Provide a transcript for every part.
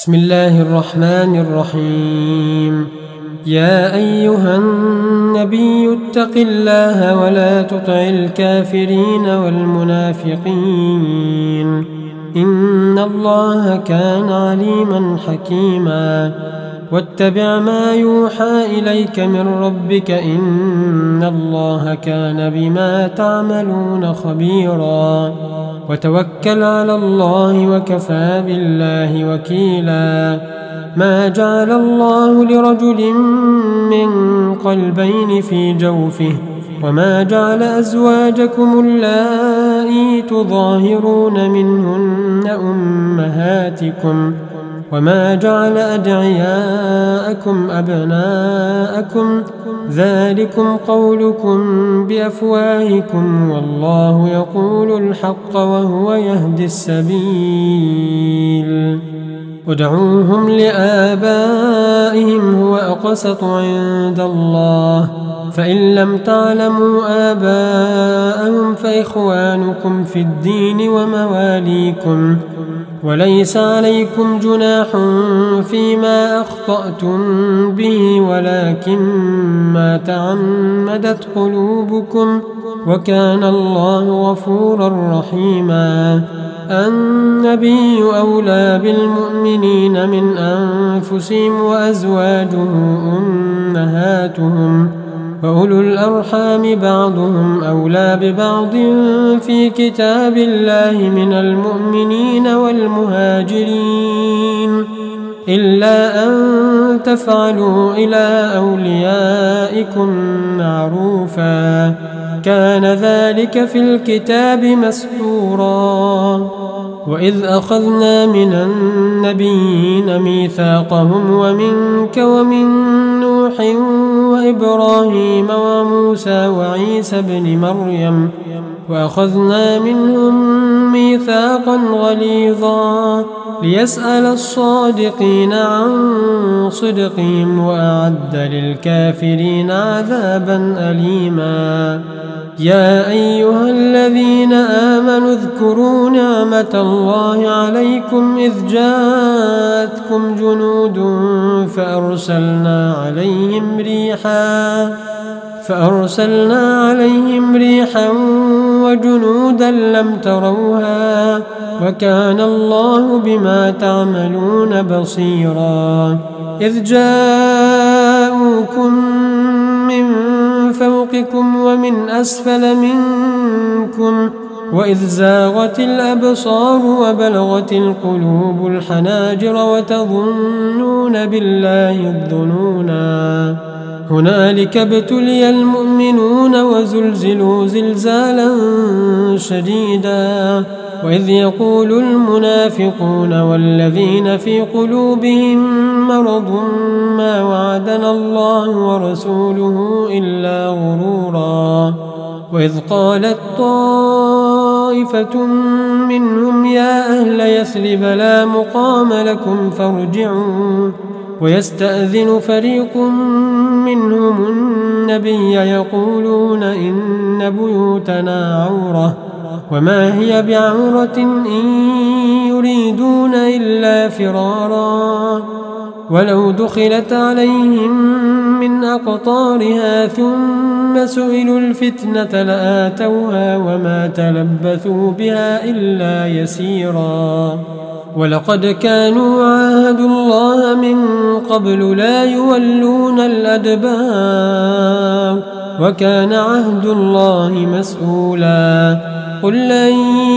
بسم الله الرحمن الرحيم. يا أيها النبي اتق الله ولا تطع الكافرين والمنافقين، إن الله كان عليما حكيما. واتبع ما يوحى إليك من ربك، إن الله كان بما تعملون خبيرا. وتوكل على الله وكفى بالله وكيلا. ما جعل الله لرجل من قلبين في جوفه، وما جعل أزواجكم اللائي تظاهرون منهن أمهاتكم، وما جعل أدعياءكم أبناءكم، ذلكم قولكم بأفواهكم، والله يقول الحق وهو يهدي السبيل. ادعوهم لآبائهم هو أقسط عند الله، فإن لم تعلموا آباءهم فإخوانكم في الدين ومواليكم، وليس عليكم جناح فيما أخطأتم به، ولكن ما تعمدت قلوبكم، وكان الله غفورا رحيما. النبي أولى بالمؤمنين من أنفسهم، وأزواجه أمهاتهم، وأولو الأرحام بعضهم أولى ببعض في كتاب الله من المؤمنين والمهاجرين، إلا أن تفعلوا إلى أوليائكم معروفا، كان ذلك في الكتاب مسطورا. وإذ أخذنا من النبيين ميثاقهم ومنك ومن نوح وإبراهيم وموسى وعيسى بن مريم، وأخذنا منهم ميثاقا غليظا، ليسأل الصادقين عن صدقهم، وأعد للكافرين عذابا أليما. يا أيها الذين آمنوا اذكروا نعمة الله عليكم إذ جاءتكم جنود فأرسلنا عليهم ريحا وجنودا لم تروها، وكان الله بما تعملون بصيرا. إذ جاءوكم من فوقكم ومن أسفل منكم، وإذ زاغت الأبصار وبلغت القلوب الحناجر وتظنون بالله الظنونا. هنالك ابتلي المؤمنون وزلزلوا زلزالا شديدا. وإذ يقول المنافقون والذين في قلوبهم مرض ما وعدنا الله ورسوله إلا غرورا. وإذ قالت طائفة منهم يا أهل يثرب لا مقام لكم فارجعوا، ويستأذن فريق منهم النبي يقولون إن بيوتنا عورة، وما هي بعورة إن يريدون إلا فرارا. ولو دخلت عليهم من أقطارها ثم سئلوا الفتنة لآتوها وما تلبثوا بها إلا يسيرا. ولقد كانوا عاهدوا الله من قبل لا يولون الأدبار، وكان عهد الله مسؤولا. قل لن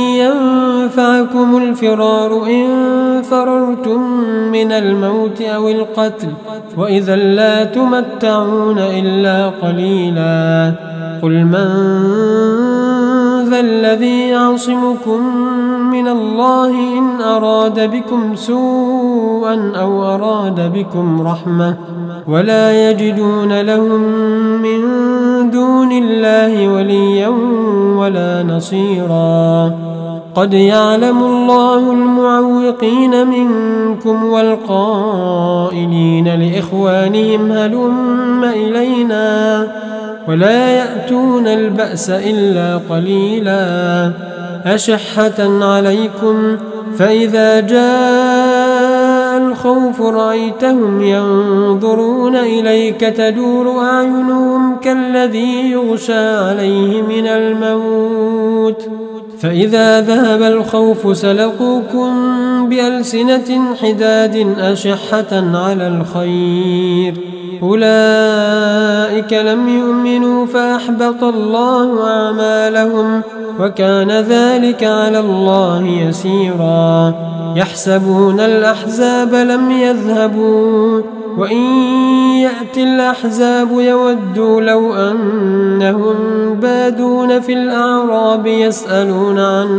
ينفعكم الفرار إن فررتم من الموت أو القتل، وإذا لا تمتعون إلا قليلا. قل من ذا الذي يعصمكم من الله إن أراد بكم سوءا أو أراد بكم رحمة، ولا يجدون لهم من دون الله وليا ولا نصيرا. قد يعلم الله المعوقين منكم والقائلين لإخوانهم هلم إلينا، ولا يأتون البأس إلا قليلا. أشحة عليكم، فإذا جاء الخوف رأيتهم ينظرون إليك تدور أعينهم كالذي يغشى عليه من الموت فإذا ذهب الخوف سلقوكم بألسنة حداد أشحة على الخير أولئك لم يؤمنوا فأحبط الله أعمالهم وكان ذلك على الله يسيرا يحسبون الأحزاب لم يذهبوا وإن يأتي الأحزاب يودوا لو أنهم بادون في الأعراب يسألون عن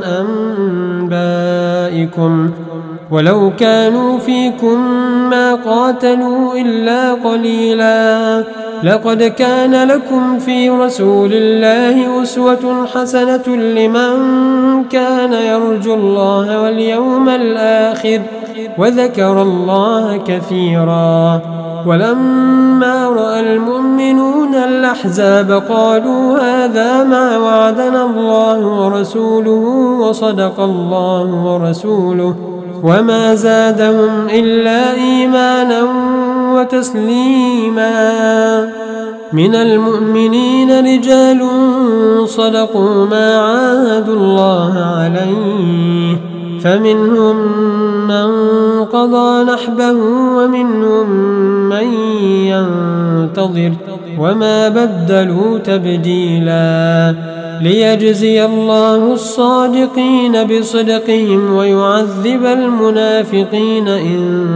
أنبائكم ولو كانوا فيكم ما قاتلوا إلا قليلا لقد كان لكم في رسول الله أسوة حسنة لمن كان يرجو الله واليوم الآخر وذكر الله كثيرا ولما رأى المؤمنون الأحزاب قالوا هذا ما وعدنا الله ورسوله وصدق الله ورسوله وما زادهم إلا إيمانا وتسليما من المؤمنين رجال صدقوا ما عاهدوا الله عليه فمنهم من قضى نحبه ومنهم من ينتظر وما بدلوا تبديلا ليجزي الله الصادقين بصدقهم ويعذب المنافقين إن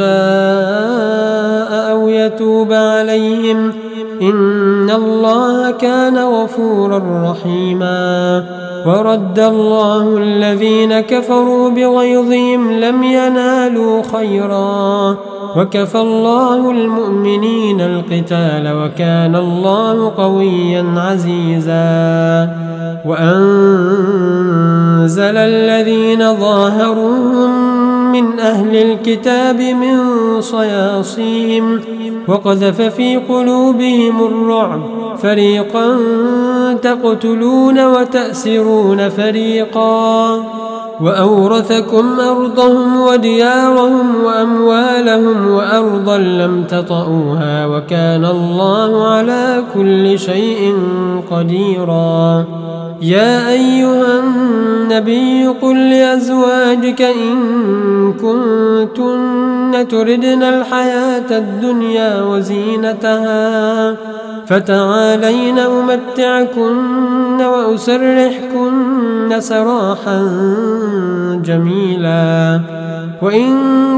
شاء أو يتوب عليهم إن الله كان غفورا رحيما ورد الله الذين كفروا بغيظهم لم ينالوا خيرا وكفى الله المؤمنين القتال وكان الله قويا عزيزا وأنزل الذين ظاهروهم من أهل الكتاب من صياصيهم وقذف في قلوبهم الرعب فريقا تقتلون وتأسرون فريقا وأورثكم أرضهم وديارهم وأموالهم وأرضا لم تطئوها وكان الله على كل شيء قديرا يا أيها النبي قل لأزواجك إن كنتن تردن الحياة الدنيا وزينتها فتعالين أمتعكن وأسرحكن سراحا جميلا وإن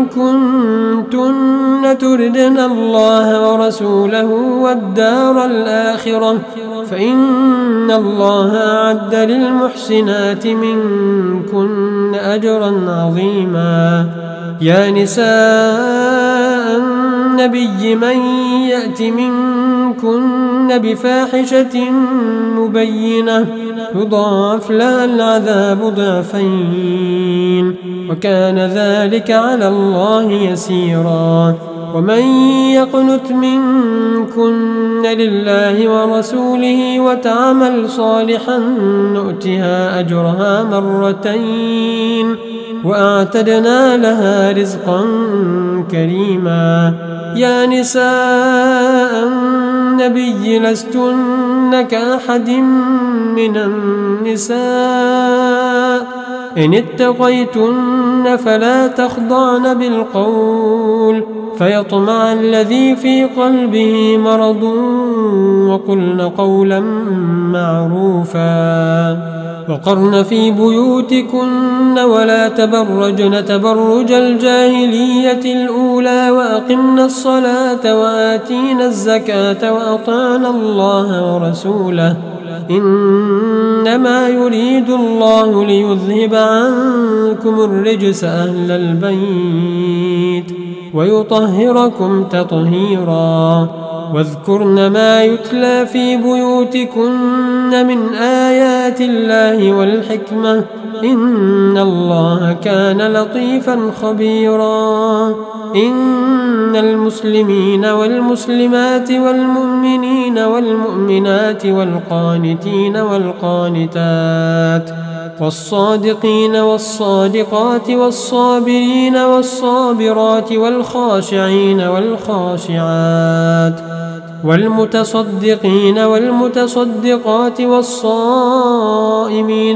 كنتن تردن الله ورسوله والدار الآخرة فإن الله أعد للمحسنات منكن أجرا عظيما يا نساء النبي من يأت منكن بفاحشة مبينة يضاعف لها العذاب ضعفين وكان ذلك على الله يسيرا ومن يقنت منكن لله ورسوله وتعمل صالحا نؤتها أجرها مرتين وأعتدنا لها رزقا كريما يا نساء النبي لستن كأحد من النساء إن اتقيتن فلا تخضعن بالقول فيطمع الذي في قلبه مرض وقلن قولا معروفا وقرن في بيوتكن ولا تبرجن تبرج الجاهلية الأولى وأقمن الصلاة وآتين الزكاة وأطعن الله ورسوله إنما يريد الله ليذهب عنكم الرجس أهل البيت ويطهركم تطهيرا واذكرن ما يتلى في بيوتكن من آيات الله والحكمة إن الله كان لطيفا خبيرا إن المسلمين والمسلمات والمؤمنين والمؤمنات والقانتين والقانتات والصادقين والصادقات والصابرين والصابرات والخاشعين والخاشعات والمتصدقين والمتصدقات والصائمين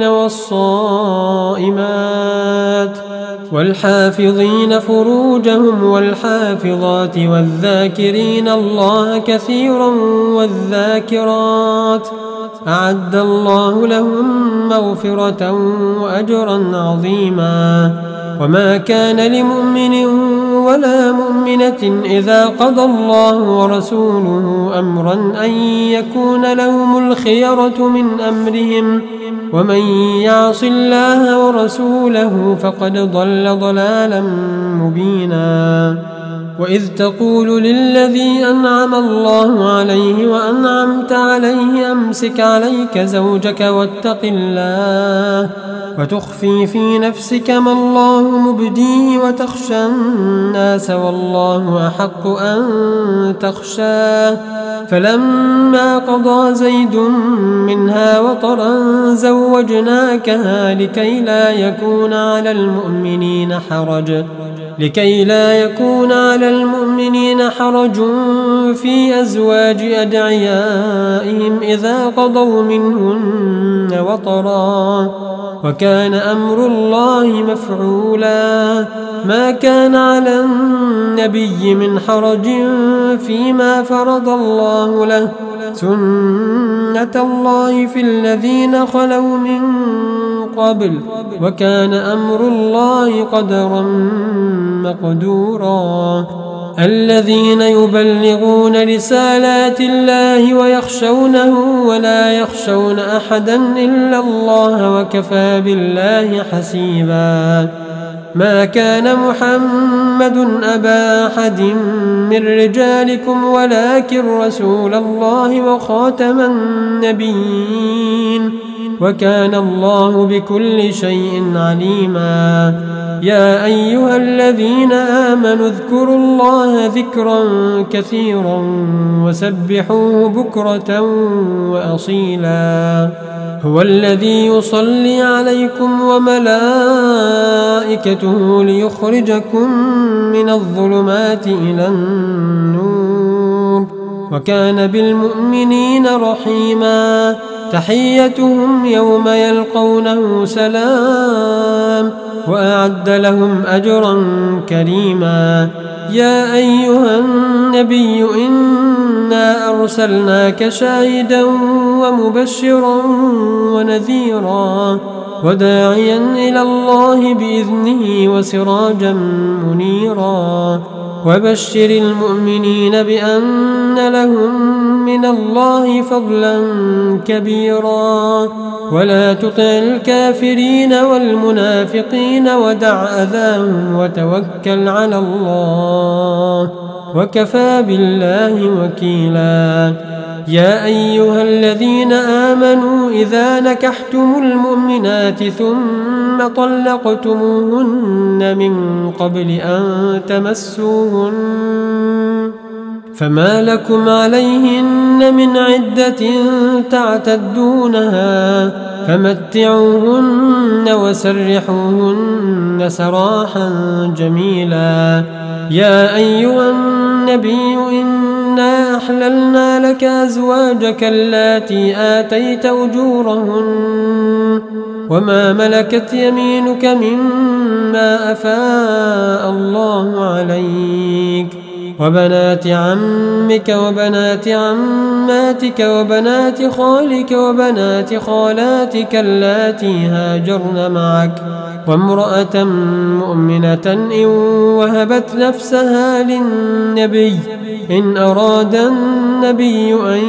والصائمات والحافظين فروجهم والحافظات والذاكرين الله كثيرا والذاكرات أعد الله لهم مغفرة وأجرا عظيما. وما كان لمؤمن ولا مؤمنة إذا قضى الله ورسوله أمرا أن يكون لهم الخيرة من أمرهم ومن يعص الله ورسوله فقد ضل ضلالا مبينا. وإذ تقول للذي أنعم الله عليه وأنعمت عليه أمسك عليك زوجك واتق الله وتخفي في نفسك ما الله مبديه وتخشى الناس والله أحق أن تخشاه فلما قضى زيد منها وطرا زوجناكها لكي لا يكون على المؤمنين حرج في أزواج أدعيائهم إذا قضوا منهن وطرا وكان أمر الله مفعولا. ما كان على النبي من حرج فيما فرض الله له سنة الله في الذين خلوا من قبل وكان أمر الله قدرا مقدورا. الذين يبلغون رسالات الله ويخشونه ولا يخشون أحدا إلا الله وكفى بالله حسيبا. ما كان محمد أبا أحد من رجالكم ولكن رسول الله وخاتم النبيين وكان الله بكل شيء عليما. يا أيها الذين آمنوا اذكروا الله ذكرا كثيرا وسبحوه بكرة وأصيلا. هو الذي يصلي عليكم وملائكته ليخرجكم من الظلمات إلى النور وكان بالمؤمنين رحيما. تحيتهم يوم يلقونه سلام وأعد لهم أجرا كريما. يا أيها النبي إنا أرسلناك شاهدا ومبشرا ونذيرا وداعيا إلى الله بإذنه وسراجا منيرا. وبشر المؤمنين بأن لهم من الله فضلا كبيرا ولا تطع الكافرين والمنافقين ودع أذاهم وتوكل على الله وكفى بالله وكيلا. يا أيها الذين آمنوا إذا نكحتم المؤمنات ثم طلقتموهن من قبل أن تمسوهن فما لكم عليهن من عدة تعتدونها فمتعوهن وسرحوهن سراحا جميلا. يا أيها النبي إنا أحللنا لك أزواجك اللاتي آتيت أجورهن وما ملكت يمينك مما أفاء الله عليك وبنات عمك وبنات عماتك وبنات خالك وبنات خالاتك اللاتي هاجرن معك وامرأة مؤمنة إن وهبت نفسها للنبي إن أراد النبي أن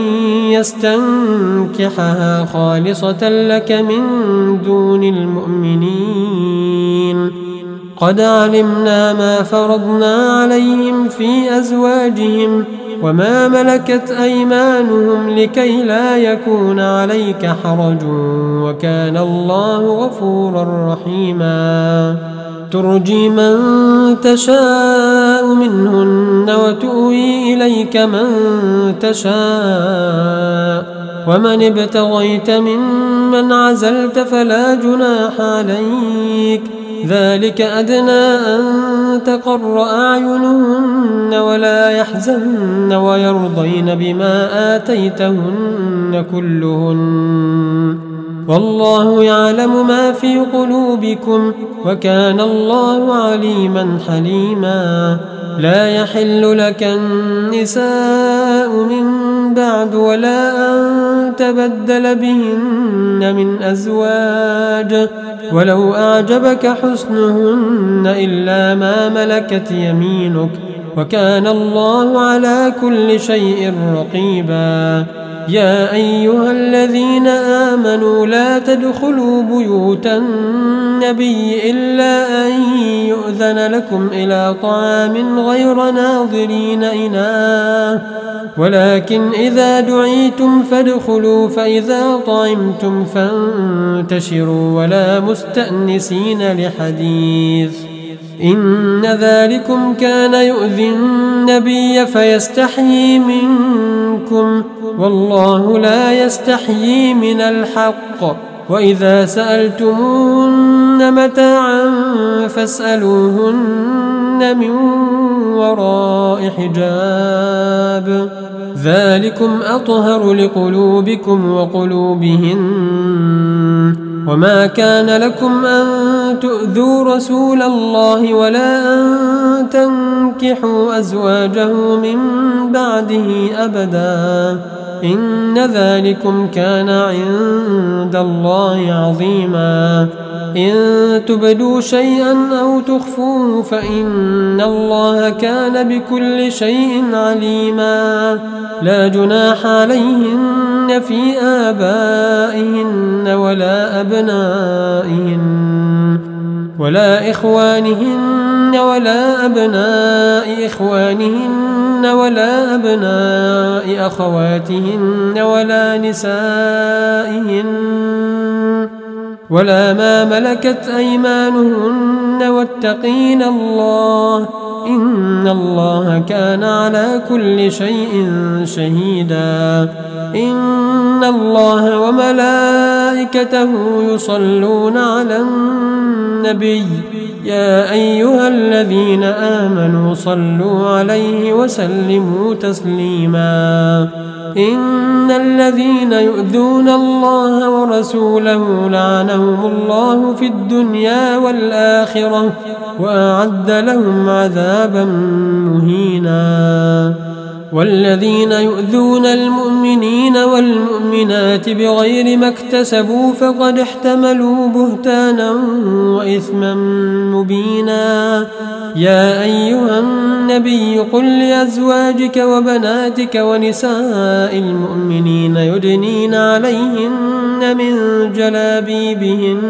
يستنكحها خالصة لك من دون المؤمنين. قد علمنا ما فرضنا عليهم في أزواجهم وما ملكت أيمانهم لكي لا يكون عليك حرج وكان الله غفورا رحيما. ترجي من تشاء منهن وتؤوي إليك من تشاء ومن ابتغيت ممن عزلت فلا جناح عليك، ذلك أدنى أن تقر أعينهن ولا يحزن ويرضين بما آتيتهن كلهن، والله يعلم ما في قلوبكم وكان الله عليما حليما. لا يحل لك النساء من بعد ولا أن تبدل بهن من أزواج ولو أعجبك حسنهن إلا ما ملكت يمينك وكان الله على كل شيء رقيبا. يا أيها الذين آمنوا لا تدخلوا بيوت النبي إلا أن يؤذن لكم إلى طعام غير ناظرين إناه، ولكن إذا دعيتم فادخلوا، فإذا طعمتم فانتشروا ولا مستأنسين لحديث، إن ذلكم كان يؤذي النبي فيستحيي منكم والله لا يستحيي من الحق. وإذا سألتموهن متاعا فاسألوهن من وراء حجاب، ذلكم أطهر لقلوبكم وقلوبهن. وما كان لكم أن تؤذوا رسول الله ولا أن تنكحوا أزواجه من بعده أبدا، إن ذلكم كان عند الله عظيما. إن تبدوا شيئا أو تخفوه فإن الله كان بكل شيء عليما. لا جناح عليهن في آبائهن ولا أبنائهن ولا إخوانهن ولا أبناء إخوانهن ولا أبناء أخواتهن ولا نسائهن ولا ما ملكت أيمانهن واتقين الله إن الله كان على كل شيء شهيدا. إن الله وملائكته يصلون على النبي يا أيها الذين آمنوا صلوا عليه وسلموا تسليما. إن الذين يؤذون الله ورسوله لعنهم الله في الدنيا والآخرة وأعد لهم عذابا مهينا. والذين يؤذون المؤمنين والمؤمنات بغير ما اكتسبوا فقد احتملوا بهتانا وإثما مبينا. يا أيها النبي قل لأزواجك وبناتك ونساء المؤمنين يدنين عليهن من جلابيبهن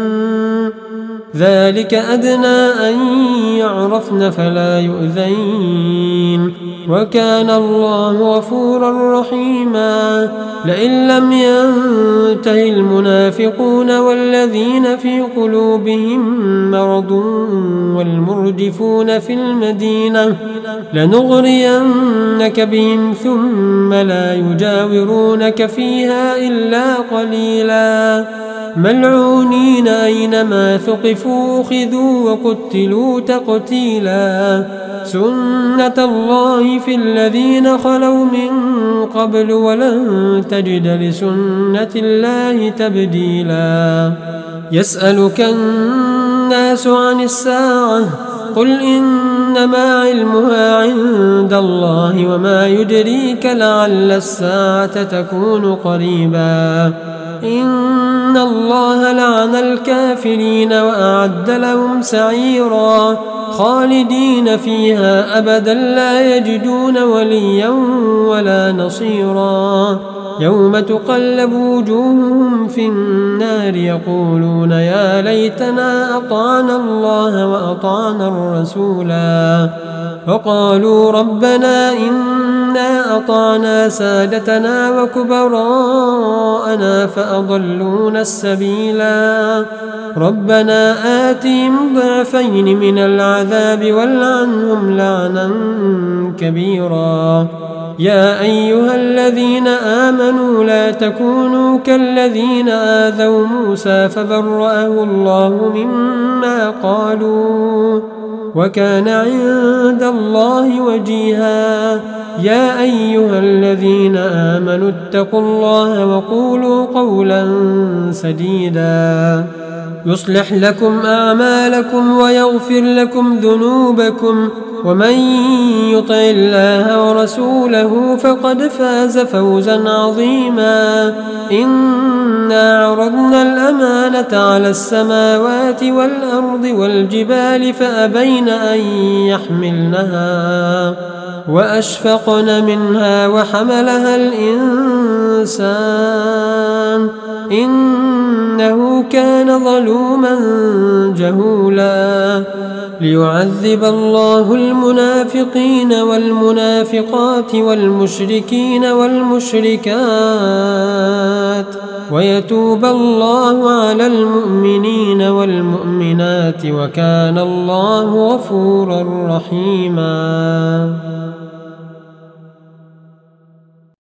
ذلك أدنى أن يعرفن فلا يؤذين وكان الله غفورا رحيما. لئن لم ينته المنافقون والذين في قلوبهم مرض والمرجفون في المدينة لنغرينك بهم ثم لا يجاورونك فيها إلا قليلا ملعونين أينما ثقفوا أخذوا وقتلوا تقتيلا. سنة الله في الذين خلوا من قبل ولن تجد لسنة الله تبديلا. يسألك الناس عن الساعة قل إنما علمها عند الله وما يدريك لعل الساعة تكون قريبا. إن الله لعن الكافرين وأعد لهم سعيرا خالدين فيها أبدا لا يجدون وليا ولا نصيرا. يوم تقلب وجوههم في النار يقولون يا ليتنا أطعنا الله وأطعنا الرسولا وقالوا ربنا إنا أطعنا سادتنا وكبراءنا فأضلونا السبيلا. ربنا آتهم ضعفين من العذاب والعنهم لعنا كبيرا. يا أيها الذين آمنوا لا تكونوا كالذين آذوا موسى فبرأه الله مما قالوا وكان عند الله وجيها. يا أيها الذين آمنوا اتقوا الله وقولوا قولا سديدا يصلح لكم أعمالكم ويغفر لكم ذنوبكم ومن يطع الله ورسوله فقد فاز فوزا عظيما. إنا عرضنا الأمانة على السماوات والأرض والجبال فأبين أن يحملنها وأشفقن منها وحملها الإنسان إنه كان ظلوما جهولا. ليعذب الله المنافقين والمنافقات والمشركين والمشركات ويتوب الله على المؤمنين والمؤمنات وكان الله غفورا رحيما.